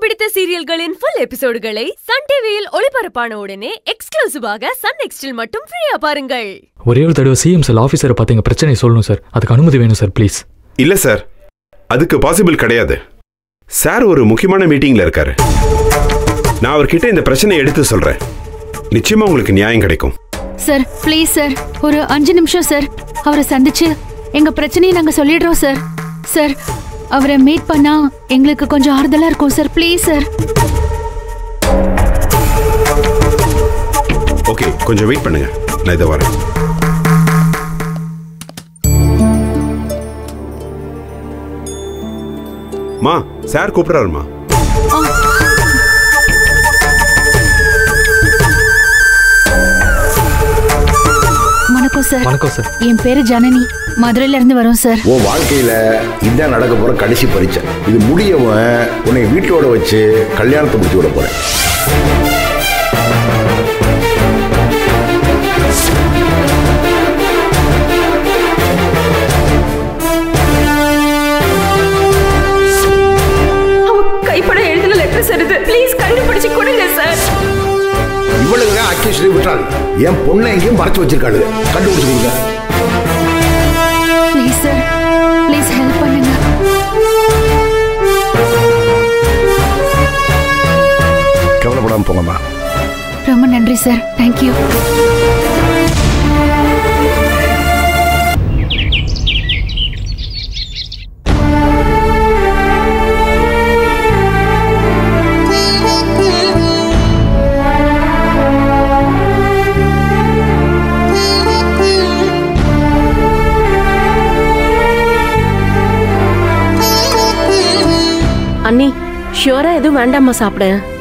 பிடித்த சீரியல்களின் full எபிசோடுகளை SunTVயில் ஒளிபரப்பான உடனே எக்ஸ்க்ளூசிவாக Sun NXTல் மட்டும் ஃப்ரீயா பாருங்கள். ஒரே ஒரு தடவை சிஎம் சார் ஆபீசரை பாத்தீங்க பிரச்சனை சொல்லணும் சார். அதுக்கு அனுமதி வேணும் சார் ப்ளீஸ். இல்ல சார், அதுக்கு பாசிபிள் கிடையாது. சார் ஒரு முக்கியமான மீட்டிங்ல இருக்காரு. நான் அவர்கிட்ட இந்த பிரச்சனையை எடுத்து சொல்றேன். நிச்சயமா உங்களுக்கு நியாயம் கிடைக்கும். சார் ப்ளீஸ் சார், ஒரு 5 நிமிஷம் சார். அவரை சந்திச்சு எங்க பிரச்சனையை நாங்க சொல்லிடுறோம் சார். சார் அவரை மீட் பண்ணா எங்களுக்கு கொஞ்சம் ஆறுதலா இருக்கும் சார். Please sir. ஓகே, கொஞ்சம் வெயிட் பண்ணுங்க, நான் இதை வரேன். மா, சார் கூப்பிடுறாருமா. வணக்கம் சார். வணக்கம் சார். என் பேரு ஜனனி, மதுரையில இருந்து வரோம் சார். உன் வாழ்க்கையில இதான் நடக்க போற கடைசி பரீட்சை. இது முடியவன் உன்னை வீட்டோட வச்சு கல்யாணத்தை முடிச்சு விட போறேன். கைப்பட எழுதின லெட்டர்ஸ் எடுத்து ப்ளீஸ் கண்டுபிடிச்சு கொடுங்க சார். இவளுக்கு அக்கேஷனை விட்டாங்க. என் பொண்ணை எங்கேயும் மறைச்சு வச்சிருக்காரு, கண்டுபிடிச்சு கொடுங்க. ப்ளீஸ் சார், ப்ளீஸ் ஹெல்ப் பண்ணுங்க. கவலைப்படாம போங்கம்மா. ரொம்ப நன்றி சார். தேங்க்யூ. அண்ணி, ஷியோரா எதுவும் வேண்டாமா சாப்பிட?